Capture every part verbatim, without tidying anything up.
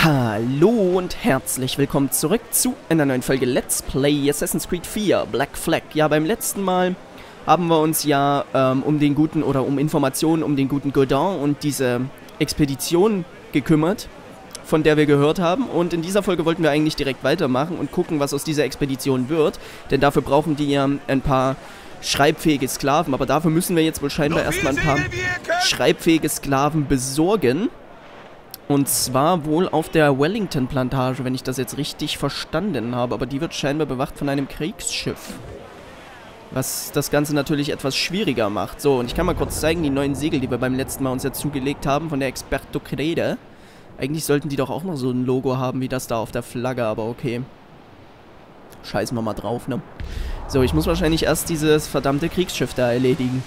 Hallo und herzlich willkommen zurück zu einer neuen Folge Let's Play Assassin's Creed vier Black Flag. Ja, beim letzten Mal haben wir uns ja ähm, um den guten, oder um Informationen um den guten Gaudin und diese Expedition gekümmert, von der wir gehört haben. Und in dieser Folge wollten wir eigentlich direkt weitermachen und gucken, was aus dieser Expedition wird. Denn dafür brauchen die ja ein paar schreibfähige Sklaven. Aber dafür müssen wir jetzt wohl scheinbar erstmal ein paar schreibfähige Sklaven besorgen. Und zwar wohl auf der Wellington-Plantage, wenn ich das jetzt richtig verstanden habe. Aber die wird scheinbar bewacht von einem Kriegsschiff. Was das Ganze natürlich etwas schwieriger macht. So, und ich kann mal kurz zeigen, die neuen Segel, die wir beim letzten Mal uns ja zugelegt haben, von der Experto Crede. Eigentlich sollten die doch auch noch so ein Logo haben, wie das da auf der Flagge, aber okay. Scheißen wir mal drauf, ne? So, ich muss wahrscheinlich erst dieses verdammte Kriegsschiff da erledigen.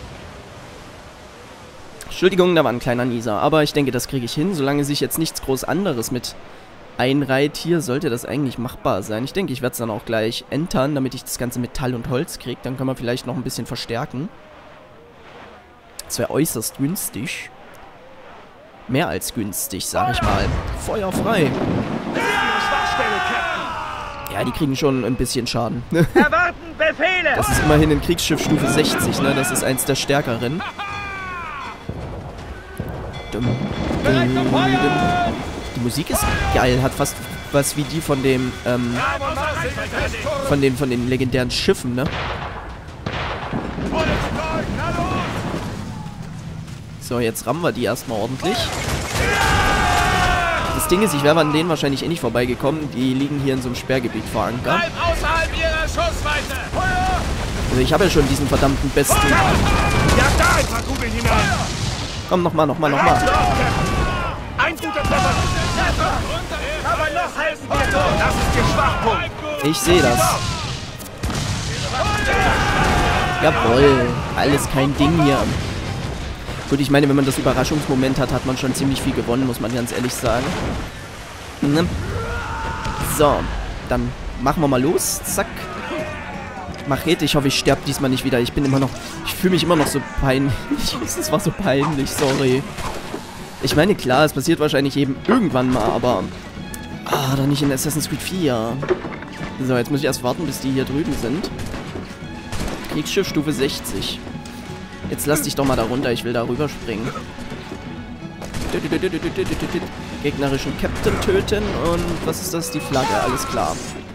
Entschuldigung, da war ein kleiner Nieser, aber ich denke, das kriege ich hin. Solange sich jetzt nichts groß anderes mit einreiht hier, sollte das eigentlich machbar sein. Ich denke, ich werde es dann auch gleich entern, damit ich das ganze Metall und Holz kriege. Dann können wir vielleicht noch ein bisschen verstärken. Das wäre äußerst günstig. Mehr als günstig, sag ich mal. Feuer frei. Ja, die kriegen schon ein bisschen Schaden. Erwarten Befehle! Das ist immerhin ein Kriegsschiff Stufe sechzig, ne? Das ist eins der stärkeren. Die Musik ist geil, hat fast was wie die von dem, ähm, von den, von den legendären Schiffen, ne? So, jetzt rammen wir die erstmal ordentlich. Das Ding ist, ich wäre an denen wahrscheinlich eh nicht vorbeigekommen. Die liegen hier in so einem Sperrgebiet verankert. Also ich habe ja schon diesen verdammten besten... Komm, nochmal, nochmal, nochmal. Ein guter Treffer. Aber noch helfen wir so. Das ist der Schwachpunkt. Ich sehe das. Jawohl. Alles kein Ding hier. Gut, ich meine, wenn man das Überraschungsmoment hat, hat man schon ziemlich viel gewonnen, muss man ganz ehrlich sagen. Ne? So, dann machen wir mal los. Zack. Machete, ich hoffe, ich sterbe diesmal nicht wieder. Ich bin immer noch... Ich fühle mich immer noch so peinlich. Das war so peinlich, sorry. Ich meine, klar, es passiert wahrscheinlich eben irgendwann mal, aber... Ah, doch nicht in Assassin's Creed vier. So, jetzt muss ich erst warten, bis die hier drüben sind. Kriegsschiff Stufe sechzig. Jetzt lass dich doch mal da runter, ich will da rüberspringen. Gegnerischen Captain töten und... Was ist das? Die Flagge, alles klar.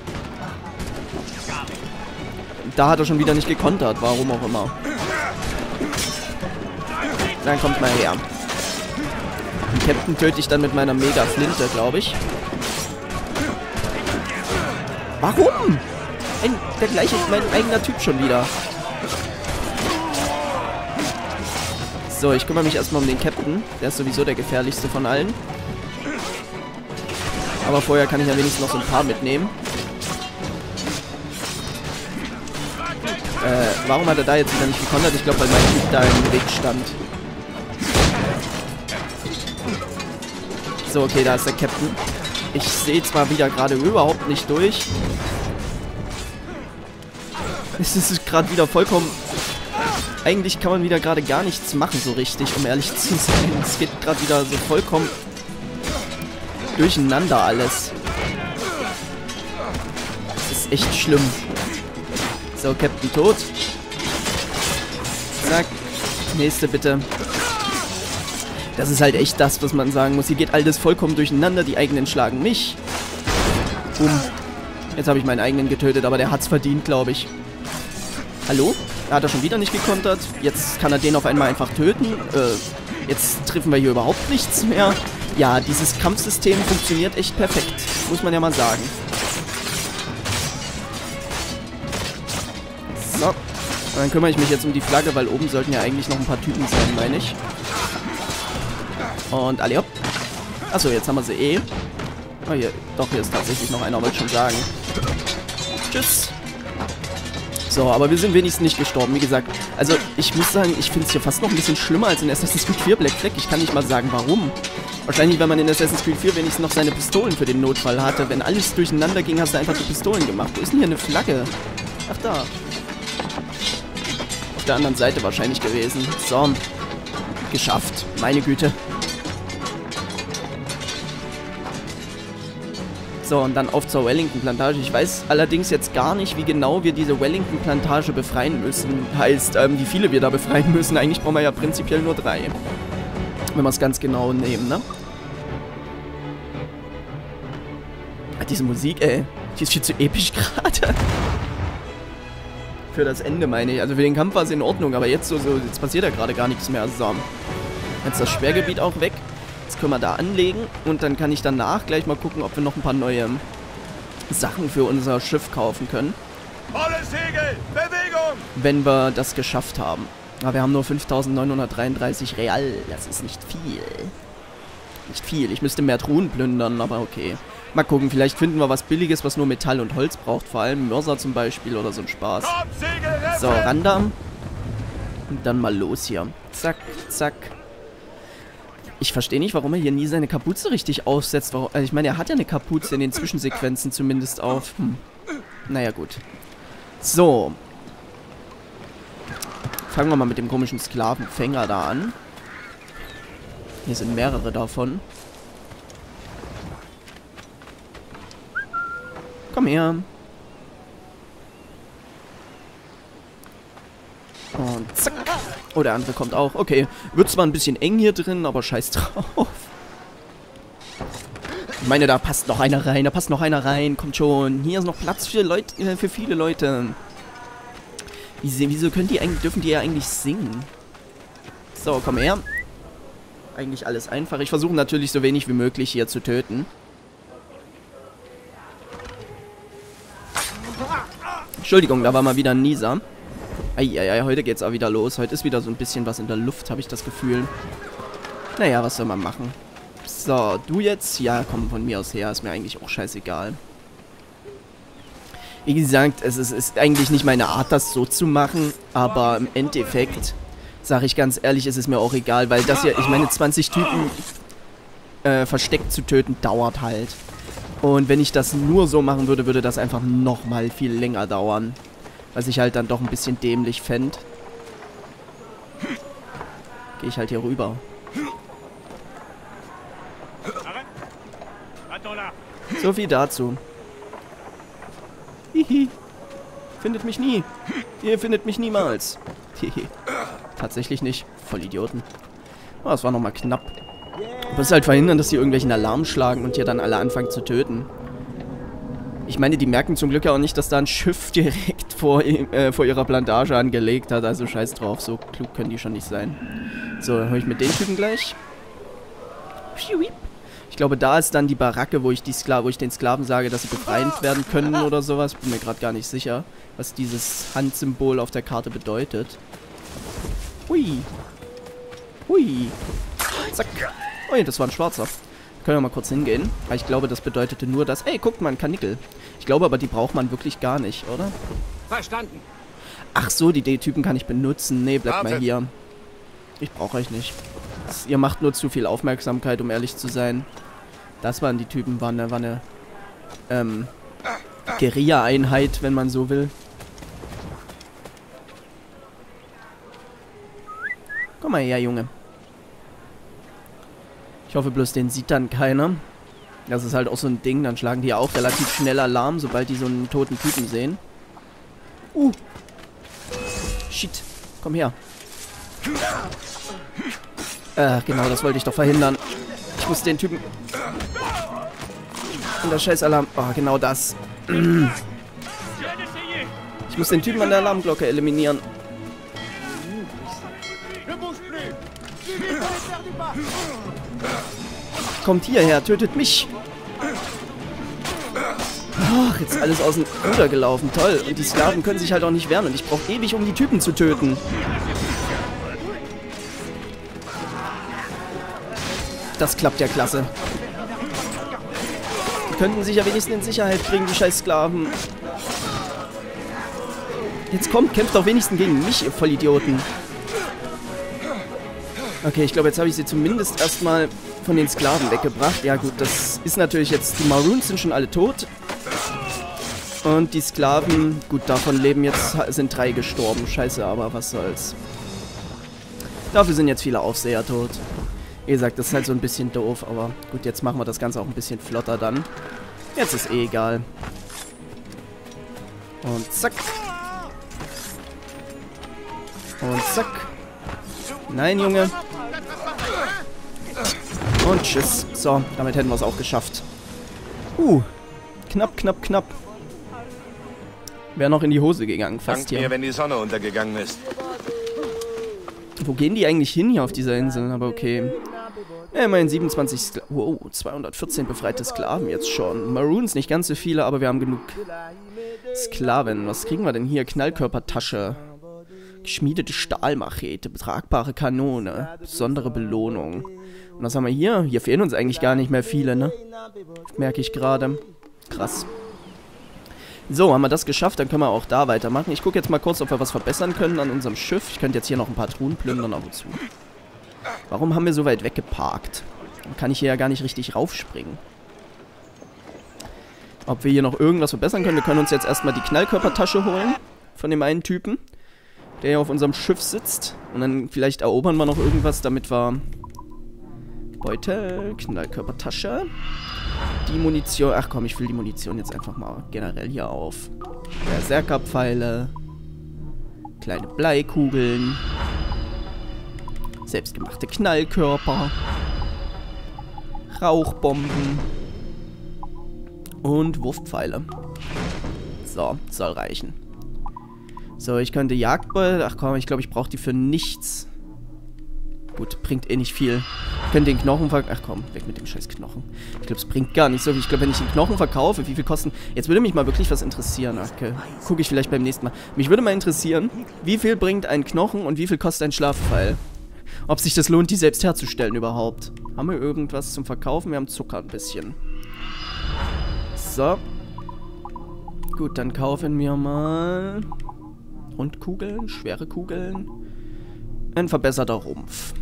Da hat er schon wieder nicht gekontert, warum auch immer. Dann kommt mal her. Den Captain töte ich dann mit meiner Mega-Flinte, glaube ich. Warum? Ein, der gleiche, mein eigener Typ schon wieder. So, ich kümmere mich erstmal um den Captain. Der ist sowieso der gefährlichste von allen. Aber vorher kann ich ja wenigstens noch so ein paar mitnehmen. Äh, warum hat er da jetzt wieder nicht gekontert? Ich glaube, weil mein Typ da im Weg stand. So, okay, da ist der Captain. Ich sehe zwar wieder gerade überhaupt nicht durch. Es ist gerade wieder vollkommen... Eigentlich kann man wieder gerade gar nichts machen, so richtig, um ehrlich zu sein. Es geht gerade wieder so vollkommen durcheinander alles. Das ist echt schlimm. So, Captain tot. Zack. Nächste bitte. Das ist halt echt das, was man sagen muss. Hier geht alles vollkommen durcheinander. Die eigenen schlagen mich. Boom. Jetzt habe ich meinen eigenen getötet, aber der hat's verdient, glaube ich. Hallo? Da hat er schon wieder nicht gekontert. Jetzt kann er den auf einmal einfach töten. Äh, jetzt treffen wir hier überhaupt nichts mehr. Ja, dieses Kampfsystem funktioniert echt perfekt. Muss man ja mal sagen. So, und dann kümmere ich mich jetzt um die Flagge, weil oben sollten ja eigentlich noch ein paar Typen sein, meine ich. Und alle hopp. Achso, jetzt haben wir sie eh. Oh, hier, doch, hier ist tatsächlich noch einer, wollte ich schon sagen. Tschüss. So, aber wir sind wenigstens nicht gestorben, wie gesagt. Also, ich muss sagen, ich finde es hier fast noch ein bisschen schlimmer als in Assassin's Creed vier Black Flag. Ich kann nicht mal sagen, warum. Wahrscheinlich, wenn man in Assassin's Creed vier wenigstens noch seine Pistolen für den Notfall hatte. Wenn alles durcheinander ging, hast du einfach die Pistolen gemacht. Wo ist denn hier eine Flagge? Ach, da. Auf der anderen Seite wahrscheinlich gewesen. So. Geschafft. Meine Güte. So, und dann auf zur Wellington-Plantage. Ich weiß allerdings jetzt gar nicht, wie genau wir diese Wellington-Plantage befreien müssen. Heißt, ähm, wie viele wir da befreien müssen. Eigentlich brauchen wir ja prinzipiell nur drei. Wenn wir es ganz genau nehmen, ne? Ah, diese Musik, ey. Die ist viel zu episch gerade. Für das Ende, meine ich. Also für den Kampf war es in Ordnung, aber jetzt so, so, jetzt passiert ja gerade gar nichts mehr. So. Jetzt ist das Sperrgebiet auch weg. Jetzt können wir da anlegen und dann kann ich danach gleich mal gucken, ob wir noch ein paar neue Sachen für unser Schiff kaufen können. Volle Segel! Bewegung! Wenn wir das geschafft haben. Aber wir haben nur fünftausendneunhundertdreiunddreißig Real. Das ist nicht viel. Nicht viel. Ich müsste mehr Truhen plündern, aber okay. Mal gucken, vielleicht finden wir was Billiges, was nur Metall und Holz braucht. Vor allem Mörser zum Beispiel oder so ein Spaß. So, Randa. Und dann mal los hier. Zack, zack. Ich verstehe nicht, warum er hier nie seine Kapuze richtig aufsetzt. Warum, also ich meine, er hat ja eine Kapuze in den Zwischensequenzen zumindest auf. Hm. Naja, gut. So. Fangen wir mal mit dem komischen Sklavenfänger da an. Hier sind mehrere davon. Komm her. Und zack. Oh, der andere kommt auch. Okay. Wird zwar ein bisschen eng hier drin, aber scheiß drauf. Ich meine, da passt noch einer rein. Da passt noch einer rein. Kommt schon. Hier ist noch Platz für Leute, äh, für viele Leute. Wieso, wieso können die eigentlich, dürfen die ja eigentlich singen? So, komm her. Eigentlich alles einfach. Ich versuche natürlich so wenig wie möglich hier zu töten. Entschuldigung, da war mal wieder ein Nieser. Eieiei, heute geht's auch wieder los. Heute ist wieder so ein bisschen was in der Luft, habe ich das Gefühl. Naja, was soll man machen? So, du jetzt? Ja, komm von mir aus her. Ist mir eigentlich auch scheißegal. Wie gesagt, es ist, ist eigentlich nicht meine Art, das so zu machen. Aber im Endeffekt, sage ich ganz ehrlich, ist es mir auch egal. Weil das hier, ich meine, zwanzig Typen äh, versteckt zu töten, dauert halt. Und wenn ich das nur so machen würde, würde das einfach nochmal viel länger dauern. Was ich halt dann doch ein bisschen dämlich fände. Gehe ich halt hier rüber. So viel dazu. Hihi. Findet mich nie. Ihr findet mich niemals. Hihi. Tatsächlich nicht. Voll Idioten. Oh, das war nochmal knapp. Du musst halt verhindern, dass die irgendwelchen Alarm schlagen und hier dann alle anfangen zu töten. Ich meine, die merken zum Glück ja auch nicht, dass da ein Schiff direkt vor, äh, vor ihrer Plantage angelegt hat. Also scheiß drauf, so klug können die schon nicht sein. So, dann hol ich mit den Typen gleich. Ich glaube, da ist dann die Baracke, wo ich, die Skla wo ich den Sklaven sage, dass sie befreiend werden können oder sowas. Bin mir gerade gar nicht sicher, was dieses Handsymbol auf der Karte bedeutet. Hui. Hui. Zack. Ui, das war ein schwarzer. Können wir mal kurz hingehen. Aber ich glaube, das bedeutete nur das... Ey, guckt mal, ein Kanickel. Ich glaube aber, die braucht man wirklich gar nicht, oder? Verstanden. Ach so, die D-Typen kann ich benutzen. Nee, bleibt mal hier. Ich brauche euch nicht. Das, ihr macht nur zu viel Aufmerksamkeit, um ehrlich zu sein. Das waren die Typen, war eine, war eine ähm, Guerilla-Einheit, wenn man so will. Komm mal her, Junge. Ich hoffe bloß, den sieht dann keiner. Das ist halt auch so ein Ding. Dann schlagen die ja auch relativ schnell Alarm, sobald die so einen toten Typen sehen. Uh. Shit. Komm her. Äh, genau, das wollte ich doch verhindern. Ich muss den Typen... Und der Scheiß-Alarm... Oh, genau das. Ich muss den Typen an der Alarmglocke eliminieren. Kommt hierher, tötet mich. Ach, jetzt ist alles aus dem Ruder gelaufen. Toll. Und die Sklaven können sich halt auch nicht wehren. Und ich brauche ewig, um die Typen zu töten. Das klappt ja klasse. Die könnten sich ja wenigstens in Sicherheit bringen, die scheiß Sklaven. Jetzt kommt, kämpft doch wenigstens gegen mich, ihr Vollidioten. Okay, ich glaube, jetzt habe ich sie zumindest erstmal von den Sklaven weggebracht. Ja gut, das ist natürlich jetzt... Die Maroons sind schon alle tot. Und die Sklaven... Gut, davon leben jetzt... Sind drei gestorben. Scheiße, aber was soll's. Dafür sind jetzt viele Aufseher tot. Wie gesagt, das ist halt so ein bisschen doof. Aber gut, jetzt machen wir das Ganze auch ein bisschen flotter dann. Jetzt ist eh egal. Und zack. Und zack. Nein, Junge. Und tschüss. So, damit hätten wir es auch geschafft. Uh, knapp, knapp, knapp. Wäre noch in die Hose gegangen, fast hier. Dank mir, wenn die Sonne untergegangen ist. Wo gehen die eigentlich hin hier auf dieser Insel? Aber okay. Ja, immerhin siebenundzwanzig Skla wow, zweihundertvierzehn befreite Sklaven jetzt schon. Maroons nicht ganz so viele, aber wir haben genug Sklaven. Was kriegen wir denn hier? Knallkörpertasche. Geschmiedete Stahlmachete. Tragbare Kanone. Besondere Belohnung. Und was haben wir hier? Hier fehlen uns eigentlich gar nicht mehr viele, ne? Merke ich gerade. Krass. So, haben wir das geschafft, dann können wir auch da weitermachen. Ich gucke jetzt mal kurz, ob wir was verbessern können an unserem Schiff. Ich könnte jetzt hier noch ein paar Truhen plündern, aber zu. Warum haben wir so weit weggeparkt? Dann kann ich hier ja gar nicht richtig raufspringen. Ob wir hier noch irgendwas verbessern können? Wir können uns jetzt erstmal die Knallkörpertasche holen von dem einen Typen, der hier auf unserem Schiff sitzt. Und dann vielleicht erobern wir noch irgendwas, damit wir... Beutel, Knallkörpertasche. Die Munition... Ach komm, ich fülle die Munition jetzt einfach mal generell hier auf. Berserkerpfeile. Kleine Bleikugeln. Selbstgemachte Knallkörper. Rauchbomben. Und Wurfpfeile. So, soll reichen. So, ich könnte Jagdbeute... Ach komm, ich glaube, ich brauche die für nichts. Gut, bringt eh nicht viel. Ich könnte den Knochen ver... Ach komm, weg mit dem scheiß Knochen. Ich glaube, es bringt gar nicht so viel. Ich glaube, wenn ich den Knochen verkaufe, wie viel kosten... Jetzt würde mich mal wirklich was interessieren. Okay, gucke ich vielleicht beim nächsten Mal. Mich würde mal interessieren, wie viel bringt ein Knochen und wie viel kostet ein Schlafpfeil? Ob sich das lohnt, die selbst herzustellen überhaupt. Haben wir irgendwas zum Verkaufen? Wir haben Zucker ein bisschen. So. Gut, dann kaufen wir mal... Rundkugeln, schwere Kugeln. Ein verbesserter Rumpf.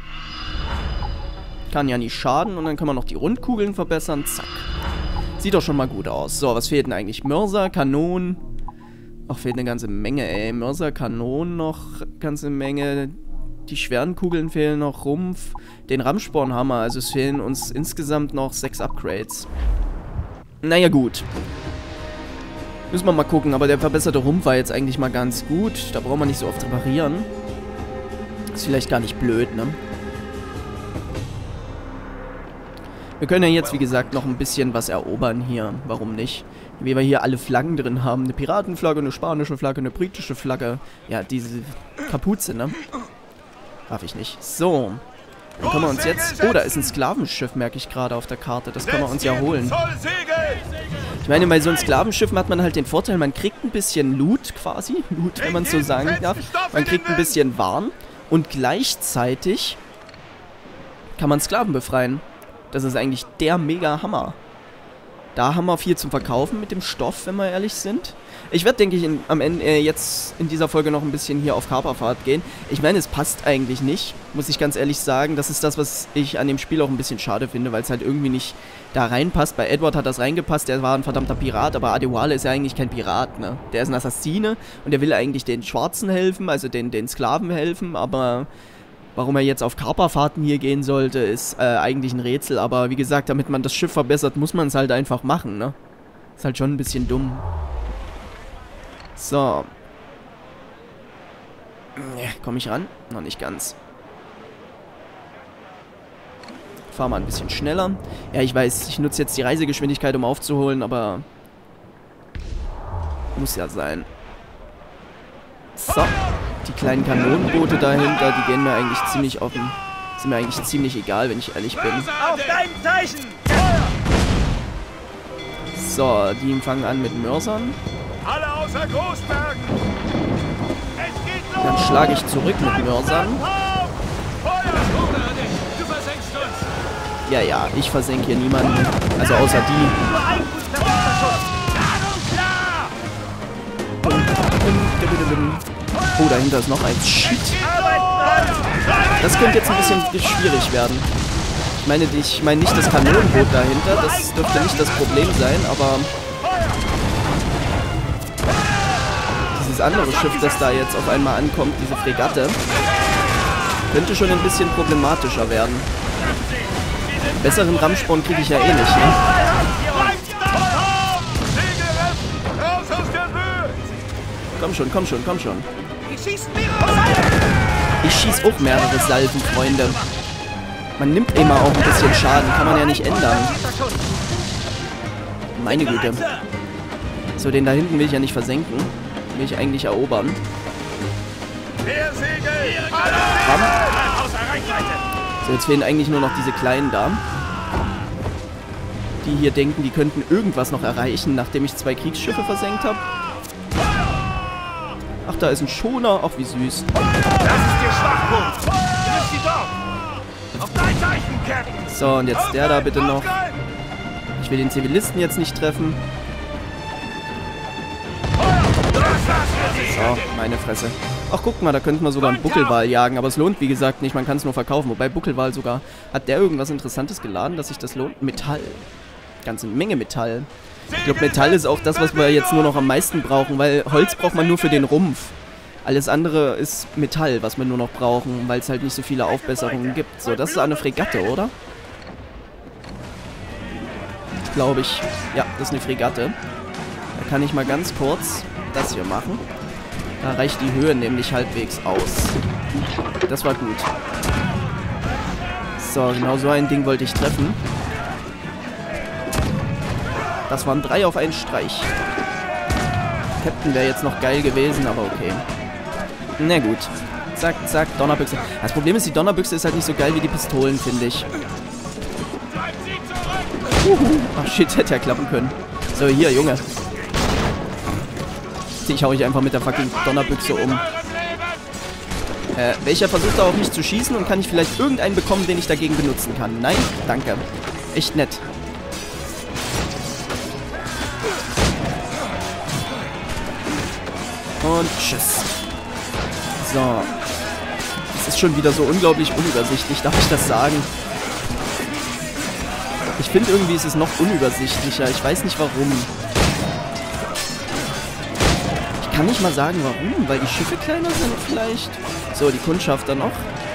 Kann ja nicht schaden. Und dann können wir noch die Rundkugeln verbessern. Zack. Sieht doch schon mal gut aus. So, was fehlt denn eigentlich? Mörser, Kanonen. Ach, fehlt eine ganze Menge, ey. Mörser, Kanonen noch. Ganze Menge. Die schweren Kugeln fehlen noch. Rumpf. Den Rammspornhammer. Also es fehlen uns insgesamt noch sechs Upgrades. Naja, gut. Müssen wir mal gucken. Aber der verbesserte Rumpf war jetzt eigentlich mal ganz gut. Da brauchen wir nicht so oft reparieren. Ist vielleicht gar nicht blöd, ne? Wir können ja jetzt, wie gesagt, noch ein bisschen was erobern hier. Warum nicht? Wie wir hier alle Flaggen drin haben. Eine Piratenflagge, eine spanische Flagge, eine britische Flagge. Ja, diese Kapuze, ne? Darf ich nicht. So. Dann können wir uns jetzt... Oh, da ist ein Sklavenschiff, merke ich gerade auf der Karte. Das können wir uns ja holen. Ich meine, bei so einem Sklavenschiff hat man halt den Vorteil, man kriegt ein bisschen Loot quasi. Loot, wenn man es so sagen darf. Man kriegt ein bisschen Waren. Und gleichzeitig kann man Sklaven befreien. Das ist eigentlich der Mega-Hammer. Da haben wir viel zum Verkaufen mit dem Stoff, wenn wir ehrlich sind. Ich werde, denke ich, in, am Ende äh, jetzt in dieser Folge noch ein bisschen hier auf Kaperfahrt gehen. Ich meine, es passt eigentlich nicht, muss ich ganz ehrlich sagen. Das ist das, was ich an dem Spiel auch ein bisschen schade finde, weil es halt irgendwie nicht da reinpasst. Bei Edward hat das reingepasst, der war ein verdammter Pirat, aber Adewale ist ja eigentlich kein Pirat, ne? Der ist ein Assassine und der will eigentlich den Schwarzen helfen, also den, den Sklaven helfen, aber... Warum er jetzt auf Kaperfahrten hier gehen sollte, ist äh, eigentlich ein Rätsel. Aber wie gesagt, damit man das Schiff verbessert, muss man es halt einfach machen, ne? Ist halt schon ein bisschen dumm. So. Komme ich ran? Noch nicht ganz. Fahr mal ein bisschen schneller. Ja, ich weiß, ich nutze jetzt die Reisegeschwindigkeit, um aufzuholen, aber... Muss ja sein. So. Die kleinen Kanonenboote dahinter, die gehen mir eigentlich ziemlich offen. Sind mir eigentlich ziemlich egal, wenn ich ehrlich bin. Auf dein Zeichen! So, die fangen an mit Mörsern. Alle außer Großbergen! Es geht los! Dann schlage ich zurück mit Mörsern. Du versenkst uns! Ja, ja, ich versenke hier niemanden. Also außer die. Oh, dahinter ist noch eins. Shit. Das könnte jetzt ein bisschen schwierig werden. Ich meine, ich meine nicht das Kanonenboot dahinter. Das dürfte nicht das Problem sein, aber... Dieses andere Schiff, das da jetzt auf einmal ankommt, diese Fregatte, könnte schon ein bisschen problematischer werden. Besseren Rammsporn kriege ich ja eh nicht, ne? komm schon, komm schon, komm schon. Ich schieß mehrere Salven. Ich schieß auch mehrere Salven, Freunde. Man nimmt immer auch ein bisschen Schaden, kann man ja nicht ändern. Meine Güte. So, den da hinten will ich ja nicht versenken. Will ich eigentlich erobern. Bam. So, jetzt fehlen eigentlich nur noch diese Kleinen da. Die hier denken, die könnten irgendwas noch erreichen, nachdem ich zwei Kriegsschiffe versenkt habe. Ach, da ist ein Schoner. Ach, wie süß. Das ist der Schwachpunkt. Du bist sie dort. Auf dein Zeichen, Captain. So, und jetzt der da bitte noch. Ich will den Zivilisten jetzt nicht treffen. So, meine Fresse. Ach, guck mal, da könnten wir sogar einen Buckelwal jagen. Aber es lohnt, wie gesagt, nicht. Man kann es nur verkaufen. Wobei Buckelwal sogar... Hat der irgendwas Interessantes geladen, dass sich das lohnt? Metall. Ganze Menge Metall. Ich glaube, Metall ist auch das, was wir jetzt nur noch am meisten brauchen. Weil Holz braucht man nur für den Rumpf. Alles andere ist Metall, was wir nur noch brauchen. Weil es halt nicht so viele Aufbesserungen gibt. So, das ist eine Fregatte, oder? Glaube ich. Ja, das ist eine Fregatte. Da kann ich mal ganz kurz das hier machen. Da reicht die Höhe nämlich halbwegs aus. Das war gut. So, genau so ein Ding wollte ich treffen. Das waren drei auf einen Streich. Captain wäre jetzt noch geil gewesen, aber okay. Na gut. Zack, zack, Donnerbüchse. Das Problem ist, die Donnerbüchse ist halt nicht so geil wie die Pistolen, finde ich. Uhu. Ach shit, hätte ja klappen können. So, hier, Junge. Ich hau ich einfach mit der fucking Donnerbüchse um. Äh, welcher versucht da auf mich zu schießen und kann ich vielleicht irgendeinen bekommen, den ich dagegen benutzen kann? Nein? Danke. Echt nett. Und tschüss. So. Das ist schon wieder so unglaublich unübersichtlich, darf ich das sagen? Ich finde irgendwie ist es noch unübersichtlicher. Ich weiß nicht warum. Ich kann nicht mal sagen warum, weil die Schiffe kleiner sind vielleicht. So, die Kundschafter noch.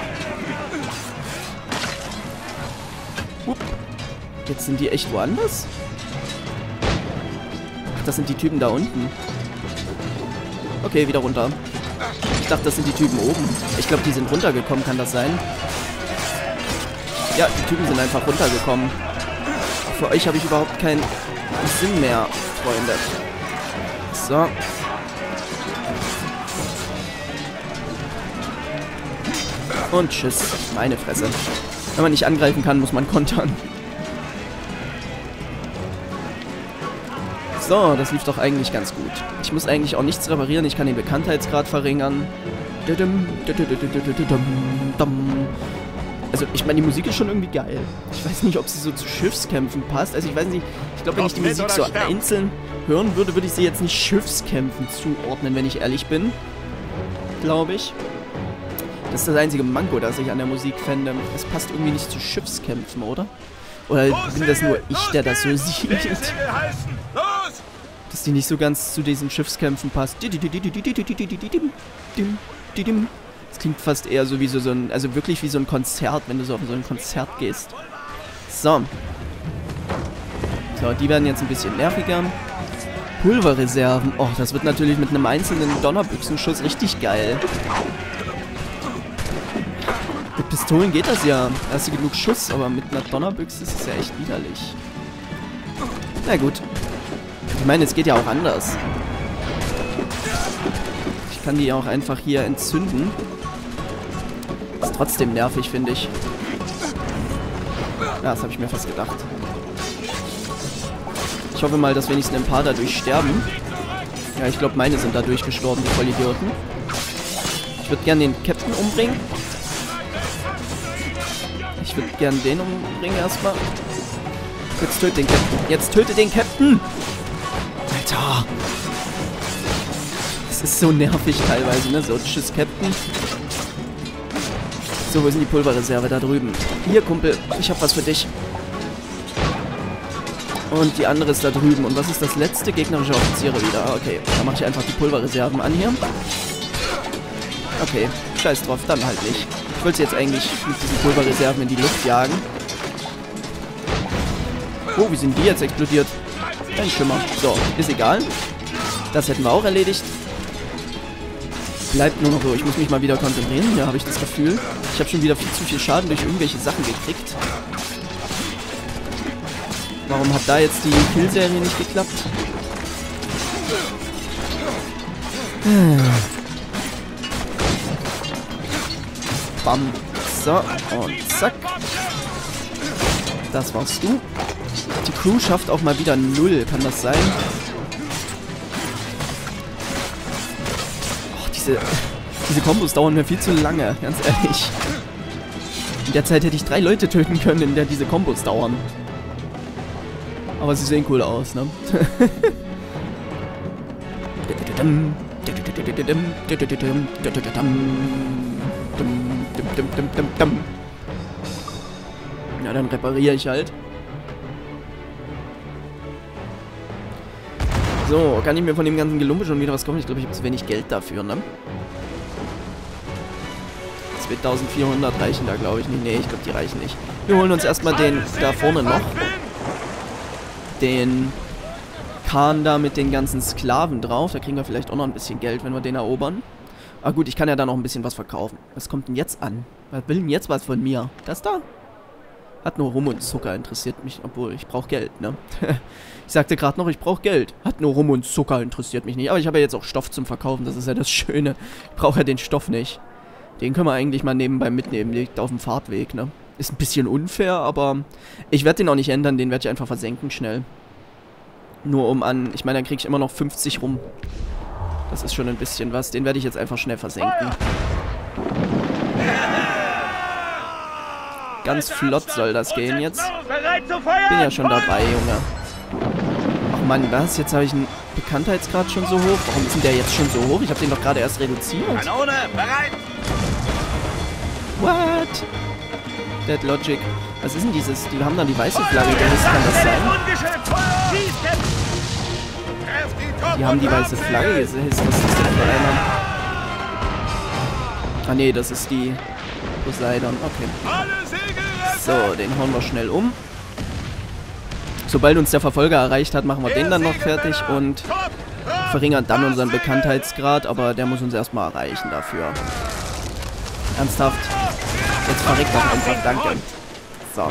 Hup. Jetzt sind die echt woanders? Ach, das sind die Typen da unten. Okay, wieder runter. Ich dachte, das sind die Typen oben. Ich glaube, die sind runtergekommen, kann das sein? Ja, die Typen sind einfach runtergekommen. Für euch habe ich überhaupt keinen Sinn mehr, Freunde. So. Und tschüss. Meine Fresse. Wenn man nicht angreifen kann, muss man kontern. So, das lief doch eigentlich ganz gut. Ich muss eigentlich auch nichts reparieren. Ich kann den Bekanntheitsgrad verringern. Also, ich meine, die Musik ist schon irgendwie geil. Ich weiß nicht, ob sie so zu Schiffskämpfen passt. Also, ich weiß nicht. Ich glaube, wenn ich die Musik so einzeln hören würde, würde ich sie jetzt nicht Schiffskämpfen zuordnen, wenn ich ehrlich bin. Glaube ich. Das ist das einzige Manko, das ich an der Musik fände. Es passt irgendwie nicht zu Schiffskämpfen, oder? Oder bin das nur ich, der das so sieht? Dass die nicht so ganz zu diesen Schiffskämpfen passt. Das klingt fast eher so wie so, so ein... Also wirklich wie so ein Konzert, wenn du so auf so ein Konzert gehst. So. So, die werden jetzt ein bisschen nerviger. Pulverreserven. Oh, das wird natürlich mit einem einzelnen Donnerbüchsenschuss richtig geil. Mit Pistolen geht das ja. Da hast du genug Schuss, aber mit einer Donnerbüchse ist es ja echt widerlich. Na gut. Ich meine, es geht ja auch anders. Ich kann die ja auch einfach hier entzünden. Ist trotzdem nervig, finde ich. Ja, das habe ich mir fast gedacht. Ich hoffe mal, dass wenigstens ein paar dadurch sterben. Ja, ich glaube, meine sind dadurch gestorben, die Vollidioten. Ich würde gerne den Captain umbringen. Ich würde gerne den umbringen erstmal. Jetzt töte den Captain. Jetzt töte den Captain! Alter! Das ist so nervig teilweise, ne? So, tschüss, Captain. So, wo sind die Pulverreserve? Da drüben. Hier, Kumpel. Ich hab was für dich. Und die andere ist da drüben. Und was ist das letzte? Gegnerische Offiziere wieder. Okay, dann mache ich einfach die Pulverreserven an hier. Okay, scheiß drauf, dann halt nicht. Ich wollte jetzt eigentlich mit diesen Pulverreserven in die Luft jagen. Oh, wie sind die jetzt explodiert? Ein Schimmer. So, ist egal. Das hätten wir auch erledigt. bleibt nur noch so. Ich muss mich mal wieder konzentrieren. Hier habe ich das Gefühl. Ich habe schon wieder viel zu viel Schaden durch irgendwelche Sachen gekriegt. Warum hat da jetzt die Killserie nicht geklappt? Bam. So. Und zack. Das warst du. Die Crew schafft auch mal wieder null. Kann das sein? Och, diese... Diese Kombos dauern mir viel zu lange. Ganz ehrlich. In der Zeit hätte ich drei Leute töten können, in der diese Kombos dauern. Aber sie sehen cool aus, ne? Ja, dann repariere ich halt. So, kann ich mir von dem ganzen Gelumpe schon wieder was kaufen? Ich glaube, ich habe zu wenig Geld dafür, ne? zweitausendvierhundert reichen da, glaube ich, nicht. Nee, ich glaube, die reichen nicht. Wir holen uns erstmal den da vorne noch. Den Khan da mit den ganzen Sklaven drauf. Da kriegen wir vielleicht auch noch ein bisschen Geld, wenn wir den erobern. Aber gut, ich kann ja da noch ein bisschen was verkaufen. Was kommt denn jetzt an? Was will denn jetzt was von mir? Das da? Hat nur Rum und Zucker, interessiert mich. Obwohl, ich brauche Geld, ne? Ich sagte gerade noch, ich brauche Geld. Hat nur Rum und Zucker, interessiert mich nicht. Aber ich habe ja jetzt auch Stoff zum Verkaufen. Das ist ja das Schöne. Ich brauche ja den Stoff nicht. Den können wir eigentlich mal nebenbei mitnehmen. Der liegt auf dem Fahrtweg, ne? Ist ein bisschen unfair, aber ich werde den auch nicht ändern. Den werde ich einfach versenken schnell. Nur um an... Ich meine, dann kriege ich immer noch fünfzig rum. Das ist schon ein bisschen was. Den werde ich jetzt einfach schnell versenken. Ganz flott soll das gehen jetzt. Bin ja schon dabei, Junge. Ach Mann, was? Jetzt habe ich einen Bekanntheitsgrad schon so hoch. Warum ist denn der jetzt schon so hoch? Ich habe den doch gerade erst reduziert. Kanone, bereit! What? Dead Logic. Was ist denn dieses? Die haben dann die weiße Flagge gehisst, kann das sein? Die haben die weiße Flagge gehisst. Was ist das denn für einer? Ah ne, das ist die Poseidon. Okay. So, den hauen wir schnell um. Sobald uns der Verfolger erreicht hat, machen wir den dann noch fertig und verringern dann unseren Bekanntheitsgrad, aber der muss uns erstmal erreichen dafür. Ernsthaft. Jetzt verreckt das einfach, danke. So.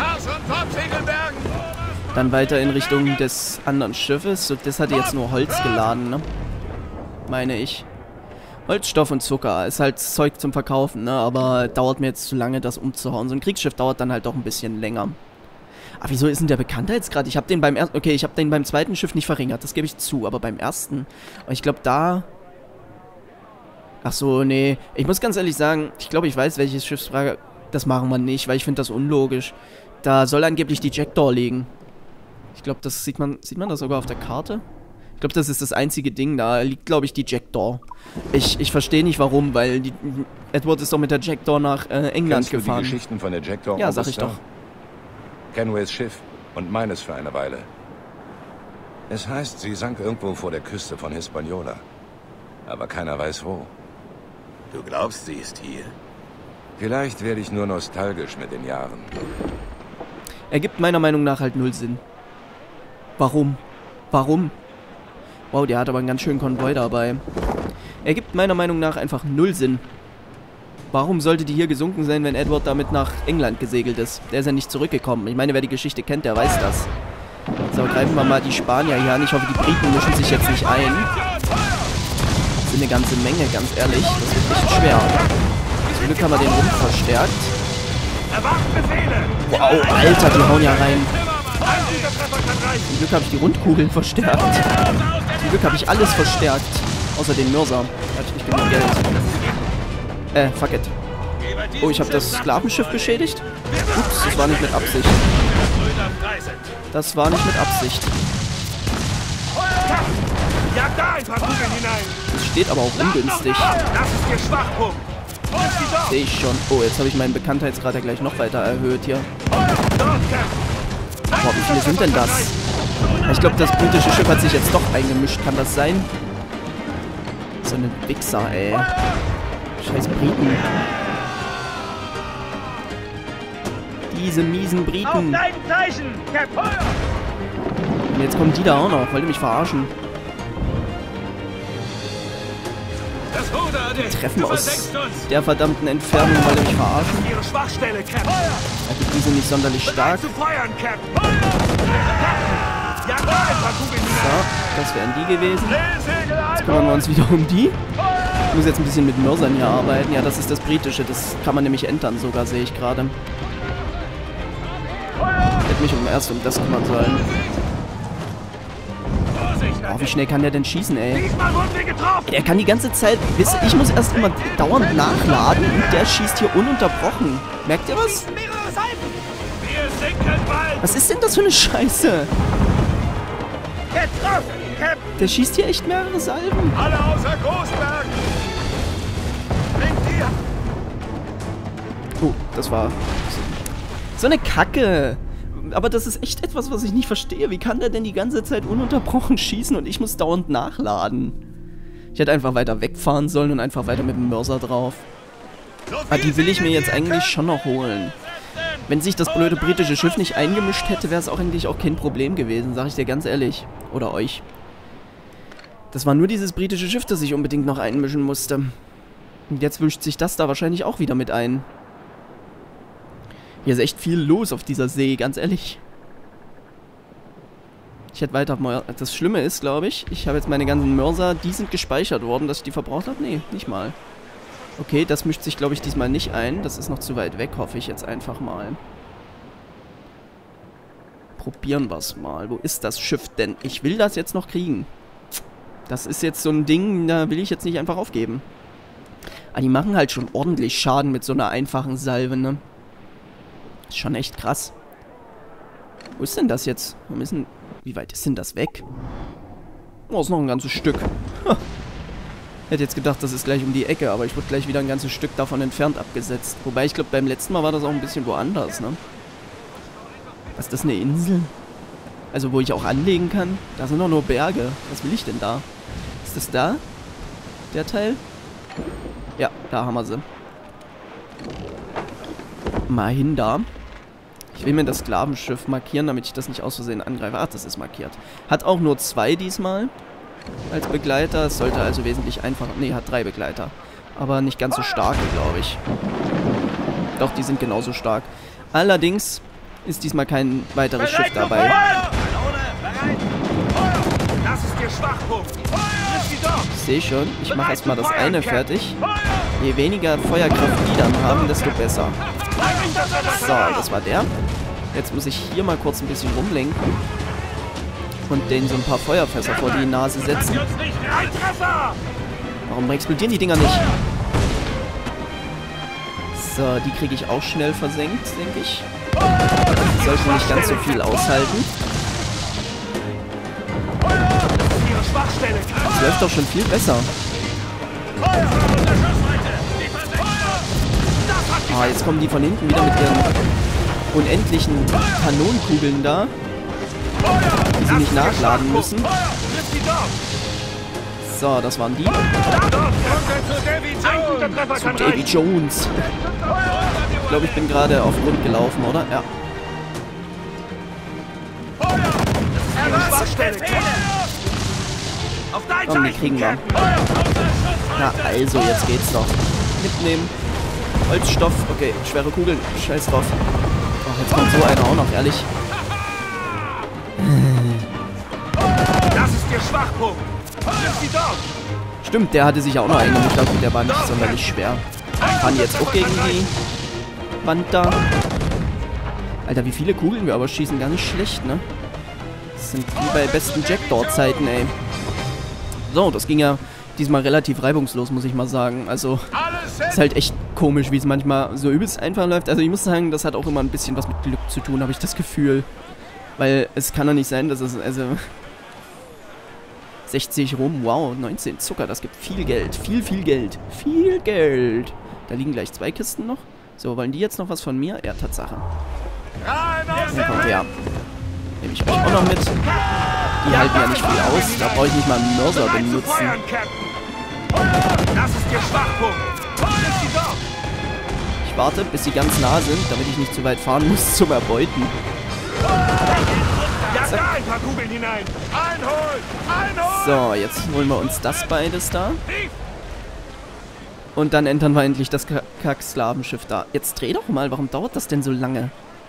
Dann weiter in Richtung des anderen Schiffes. So, das hatte jetzt nur Holz geladen, ne? Meine ich. Holzstoff und Zucker. Ist halt Zeug zum Verkaufen, ne? Aber dauert mir jetzt zu lange, das umzuhauen. So ein Kriegsschiff dauert dann halt doch ein bisschen länger. Aber wieso ist denn der Bekanntheitsgrad? Ich habe den beim ersten... Okay, ich habe den beim zweiten Schiff nicht verringert. Das gebe ich zu. Aber beim ersten... Ich glaube, da... Ach so, nee. Ich muss ganz ehrlich sagen, ich glaube, ich weiß, welches Schiffsfrage... Das machen wir nicht, weil ich finde das unlogisch. Da soll angeblich die Jackdaw liegen. Ich glaube, das sieht man... Sieht man das sogar auf der Karte? Ich glaube, das ist das einzige Ding. Da liegt, glaube ich, die Jackdaw. Ich, ich verstehe nicht, warum, weil die, Edward ist doch mit der Jackdaw nach äh, England Kennst du gefahren. Die Geschichten von der Jackdaw? Ja, sag ich doch. Kenways Schiff und meines für eine Weile. Es heißt, sie sank irgendwo vor der Küste von Hispaniola. Aber keiner weiß wo. Du glaubst, sie ist hier? Vielleicht werde ich nur nostalgisch mit den Jahren. Ergibt meiner Meinung nach halt null Sinn. Warum? Warum? Wow, der hat aber einen ganz schönen Konvoi dabei. Ergibt meiner Meinung nach einfach null Sinn. Warum sollte die hier gesunken sein, wenn Edward damit nach England gesegelt ist? Der ist ja nicht zurückgekommen. Ich meine, wer die Geschichte kennt, der weiß das. So, greifen wir mal die Spanier hier an. Ich hoffe, die Briten mischen sich jetzt nicht ein. Das sind eine ganze Menge, ganz ehrlich. Das wird echt schwer. Zum Glück haben wir den Rumpf verstärkt. Wow, Alter, die hauen ja rein. Zum Glück habe ich die Rundkugeln verstärkt. Zum Glück habe ich alles verstärkt. Außer den Mörser. Da hatte ich nicht genug Geld. Äh, fuck it. Oh, ich habe das Sklavenschiff beschädigt? Ups, das war nicht mit Absicht. Das war nicht mit Absicht. Das steht aber auch ungünstig. Sehe ich schon. Oh, jetzt habe ich meinen Bekanntheitsgrad ja gleich noch weiter erhöht hier. Boah, wie viele sind denn das? Ich glaube, das britische Schiff hat sich jetzt doch eingemischt. Kann das sein? So eine Wichser, ey. Scheiß Briten. Diese miesen Briten. Und jetzt kommen die da auch noch. Wollt ihr mich verarschen? Das Ruder Vorsicht! Treffen Du aus versenkst uns! der verdammten Entfernung, weil ihr mich verarschen. Ihre Schwachstelle, Captain! Also die sind nicht sonderlich stark. Bereit zu feuern, Captain! Ja, da ein paar Kugeln So, hinein! das wären die gewesen. Drehsegel Jetzt kümmern wir uns wieder um die. Ich muss jetzt ein bisschen mit Mörsern hier arbeiten. Ja, das ist das Britische. Das kann man nämlich entern sogar, sehe ich gerade. Ich hätte mich um erst um das kümmern sollen. Oh, wie schnell kann der denn schießen, ey? Diesmal wurden wir getroffen! Der kann die ganze Zeit... Wisst ihr, ich muss erst immer dauernd nachladen und der schießt hier ununterbrochen. Merkt ihr was? Wir sinken bald! Was ist denn das für eine Scheiße? Getroffen, Captain! Der schießt hier echt mehrere Salben. Alle außer Großberg! Bringt ihr! Oh, das war... So eine Kacke. Aber das ist echt etwas, was ich nicht verstehe. Wie kann der denn die ganze Zeit ununterbrochen schießen und ich muss dauernd nachladen? Ich hätte einfach weiter wegfahren sollen und einfach weiter mit dem Mörser drauf. Aber die will ich mir jetzt eigentlich schon noch holen. Wenn sich das blöde britische Schiff nicht eingemischt hätte, wäre es auch eigentlich auch kein Problem gewesen, sag ich dir ganz ehrlich. Oder euch. Das war nur dieses britische Schiff, das ich unbedingt noch einmischen musste. Und jetzt wischt sich das da wahrscheinlich auch wieder mit ein. Hier ist echt viel los auf dieser See, ganz ehrlich. Ich hätte weiter... Das Schlimme ist, glaube ich, ich habe jetzt meine ganzen Mörser, die sind gespeichert worden, dass ich die verbraucht habe. Nee, nicht mal. Okay, das mischt sich, glaube ich, diesmal nicht ein. Das ist noch zu weit weg, hoffe ich jetzt einfach mal. Probieren wir es mal. Wo ist das Schiff denn? Ich will das jetzt noch kriegen. Das ist jetzt so ein Ding, da will ich jetzt nicht einfach aufgeben. Aber die machen halt schon ordentlich Schaden mit so einer einfachen Salve, ne? Ist schon echt krass. Wo ist denn das jetzt? Wir müssen... Wie weit ist denn das weg? Oh, ist noch ein ganzes Stück. Ha. Hätte jetzt gedacht, das ist gleich um die Ecke, aber ich wurde gleich wieder ein ganzes Stück davon entfernt abgesetzt. Wobei, ich glaube, beim letzten Mal war das auch ein bisschen woanders, ne? Was ist das, eine Insel? Also, wo ich auch anlegen kann? Da sind doch nur Berge. Was will ich denn da? Ist das da? Der Teil? Ja, da haben wir sie. Mal hin da. Ich will mir das Sklavenschiff markieren, damit ich das nicht aus Versehen angreife. Ach, das ist markiert. Hat auch nur zwei diesmal als Begleiter. Es sollte also wesentlich einfacher... Ne, hat drei Begleiter. Aber nicht ganz so starke, glaube ich. Doch, die sind genauso stark. Allerdings ist diesmal kein weiteres Schiff dabei. Das ist ihr Schwachpunkt. Ich sehe schon. Ich mache erstmal das eine fertig. Je weniger Feuerkraft die dann haben, desto besser. So, das war der. Jetzt muss ich hier mal kurz ein bisschen rumlenken. Und denen so ein paar Feuerfässer vor die Nase setzen. Warum explodieren die Dinger nicht? So, die kriege ich auch schnell versenkt, denke ich. Die sollten nicht ganz so viel aushalten. Das läuft doch schon viel besser. Ah, jetzt kommen die von hinten wieder mit ihren unendlichen Kanonenkugeln da, die sie nicht nachladen müssen. So, das waren die. Zu Davy Jones. Ich glaube, ich bin gerade auf Grund gelaufen, oder? Ja. Komm, die kriegen wir. Na, also, jetzt geht's doch. Mitnehmen. Holzstoff. Okay, schwere Kugeln. Scheiß drauf. Oh, jetzt kommt so einer auch noch, ehrlich. Das ist ihr Schwachpunkt. Stimmt, der hatte sich ja auch noch eingemischt. Also, der war nicht sonderlich schwer. Fahren die jetzt auch gegen die Wand da. Alter, wie viele Kugeln wir aber schießen. Gar nicht schlecht, ne? Das sind wie bei besten Jackdaw-Zeiten, ey. So, das ging ja diesmal relativ reibungslos, muss ich mal sagen. Also, ist halt echt komisch, wie es manchmal so übelst einfach läuft. Also, ich muss sagen, das hat auch immer ein bisschen was mit Glück zu tun, habe ich das Gefühl. Weil es kann doch nicht sein, dass es, also... sechzig rum, wow, neunzehn Zucker, das gibt viel Geld. Viel, viel Geld. Viel Geld. Da liegen gleich zwei Kisten noch. So, wollen die jetzt noch was von mir? Ja, Tatsache. Dann kommt her. Nehme ich euch auch noch mit. Die halten ja nicht viel aus. Da brauche ich nicht mal einen Mörser benutzen. Das ist ihr Schwachpunkt. Ich warte, bis sie ganz nah sind, damit ich nicht zu weit fahren muss zum Erbeuten. Ja, da ein paar Kugeln hinein. Einholen! Einholen! So, jetzt holen wir uns das beides da. Und dann entern wir endlich das Kack-Sklavenschiff da. Jetzt dreh doch mal, warum dauert das denn so lange?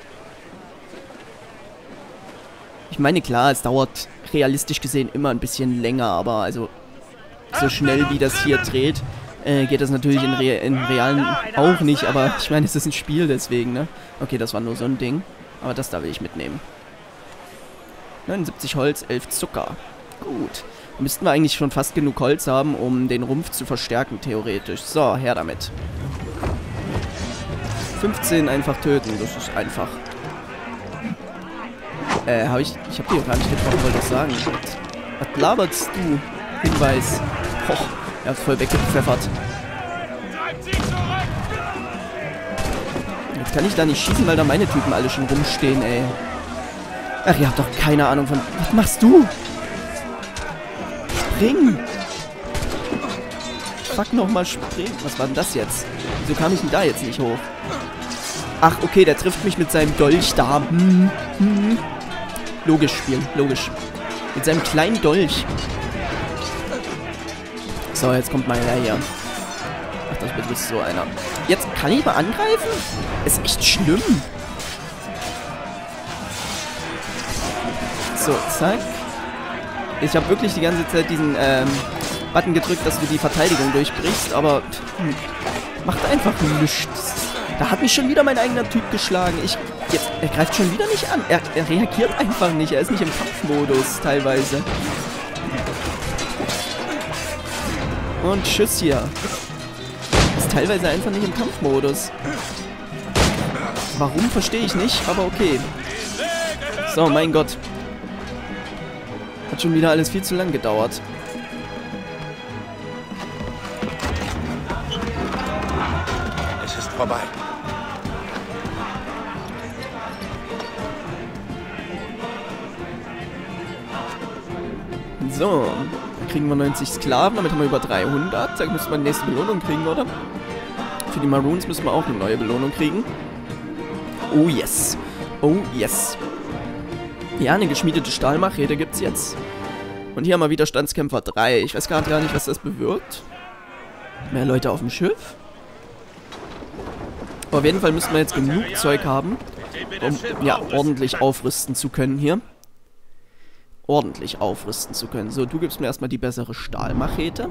Ich meine, klar, es dauert realistisch gesehen immer ein bisschen länger, aber also so schnell wie das hier dreht, äh, geht das natürlich in, Re in realen auch nicht, aber ich meine, es ist ein Spiel, deswegen, ne? Okay, das war nur so ein Ding, aber das da will ich mitnehmen. neunundsiebzig Holz, elf Zucker. Gut. Müssten wir eigentlich schon fast genug Holz haben, um den Rumpf zu verstärken, theoretisch. So, her damit. fünfzehn einfach töten, das ist einfach. Äh, hab ich... Ich hab dir gar nicht getroffen, wollte ich sagen. Was, was laberst du? Hinweis. Poch, er hat voll weggepfeffert. Jetzt kann ich da nicht schießen, weil da meine Typen alle schon rumstehen, ey. Ach, ihr habt doch keine Ahnung von... Was machst du? Spring! Fuck, nochmal springen. Was war denn das jetzt? Wieso kam ich denn da jetzt nicht hoch? Ach, okay, der trifft mich mit seinem Dolch da. Hm, hm. Logisch spielen, logisch. Mit seinem kleinen Dolch. So, jetzt kommt mal her. Ach, das bist so einer. Jetzt kann ich mal angreifen? Ist echt schlimm. So, zack. Ich habe wirklich die ganze Zeit diesen ähm, Button gedrückt, dass du die Verteidigung durchbrichst, aber hm, macht einfach nichts. Da hat mich schon wieder mein eigener Typ geschlagen. Ich, jetzt, er greift schon wieder nicht an. Er, er reagiert einfach nicht. Er ist nicht im Kampfmodus teilweise. Und tschüss hier. Ist teilweise einfach nicht im Kampfmodus. Warum, verstehe ich nicht, aber okay. So, mein Gott. Hat schon wieder alles viel zu lang gedauert. Es ist vorbei. So, dann kriegen wir neunzig Sklaven, damit haben wir über dreihundert. Da müssen wir die nächste Belohnung kriegen, oder? Für die Maroons müssen wir auch eine neue Belohnung kriegen. Oh yes. Oh yes. Ja, eine geschmiedete Stahlmachete gibt's jetzt. Und hier haben wir Widerstandskämpfer drei. Ich weiß gar nicht, was das bewirkt. Mehr Leute auf dem Schiff. Aber auf jeden Fall müssen wir jetzt genug Zeug haben, um ja, ordentlich aufrüsten zu können hier. Ordentlich aufrüsten zu können. So, du gibst mir erstmal die bessere Stahlmachete.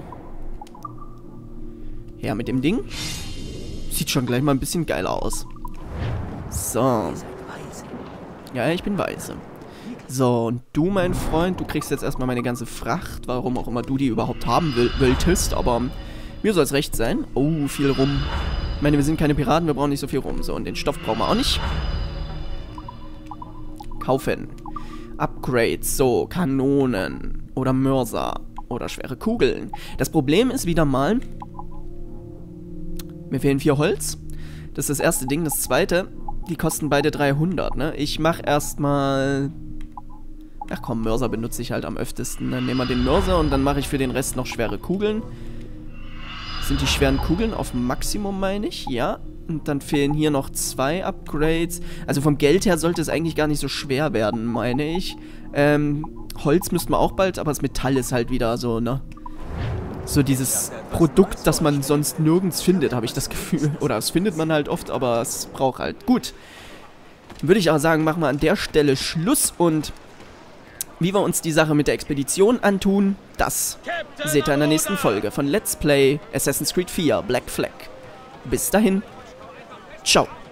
Her mit dem Ding. Sieht schon gleich mal ein bisschen geiler aus. So. Ja, ich bin weise. So, und du, mein Freund, du kriegst jetzt erstmal meine ganze Fracht, warum auch immer du die überhaupt haben will, wolltest, aber mir soll es recht sein. Oh, viel Rum. Ich meine, wir sind keine Piraten, wir brauchen nicht so viel Rum. So, und den Stoff brauchen wir auch nicht. Kaufen. Upgrades, so, Kanonen oder Mörser oder schwere Kugeln. Das Problem ist wieder mal, mir fehlen vier Holz. Das ist das erste Ding. Das zweite, die kosten beide dreihundert, ne? Ich mach erstmal... Ach komm, Mörser benutze ich halt am öftesten. Dann nehmen wir den Mörser und dann mache ich für den Rest noch schwere Kugeln. Sind die schweren Kugeln auf Maximum, meine ich? Ja. Und dann fehlen hier noch zwei Upgrades. Also vom Geld her sollte es eigentlich gar nicht so schwer werden, meine ich. Ähm, Holz müssten wir auch bald, aber das Metall ist halt wieder so, ne? So dieses Produkt, das man sonst nirgends findet, habe ich das Gefühl. Oder das findet man halt oft, aber es braucht halt. Gut. Dann würde ich aber sagen, machen wir an der Stelle Schluss und wie wir uns die Sache mit der Expedition antun, das seht ihr in der nächsten Folge von Let's Play Assassin's Creed vier Black Flag. Bis dahin. Ciao.